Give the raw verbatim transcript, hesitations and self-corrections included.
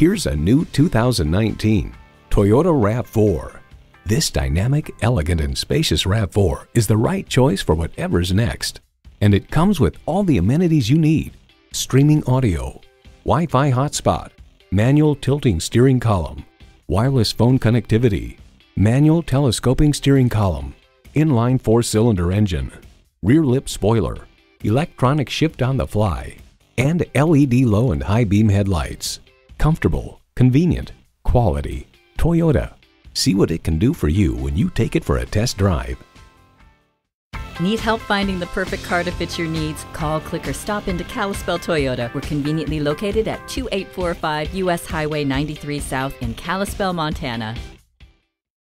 Here's a new two thousand nineteen Toyota RAV four. This dynamic, elegant, and spacious RAV four is the right choice for whatever's next. And it comes with all the amenities you need: streaming audio, Wi-Fi hotspot, manual tilting steering column, wireless phone connectivity, manual telescoping steering column, inline four-cylinder engine, rear lip spoiler, electronic shift on the fly, and L E D low and high beam headlights. Comfortable, convenient, quality. Toyota. See what it can do for you when you take it for a test drive. Need help finding the perfect car to fit your needs? Call, click, or stop into Kalispell Toyota. We're conveniently located at two eight four five U S Highway ninety-three South in Kalispell, Montana.